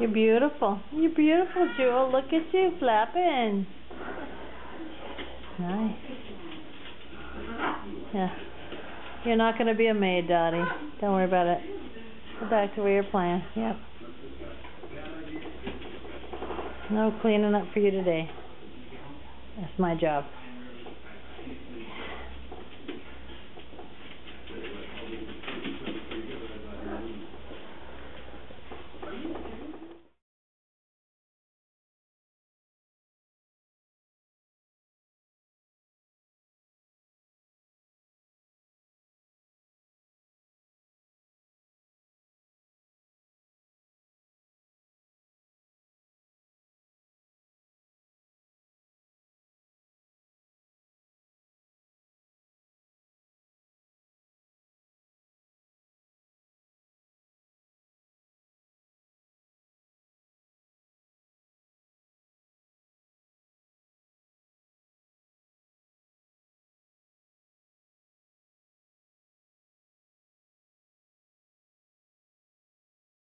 You're beautiful. You're beautiful, Jewel. Look at you flapping. Nice. Yeah. You're not going to be a maid, Dottie. Don't worry about it. Go back to where you're playing. Yep. No cleaning up for you today. That's my job.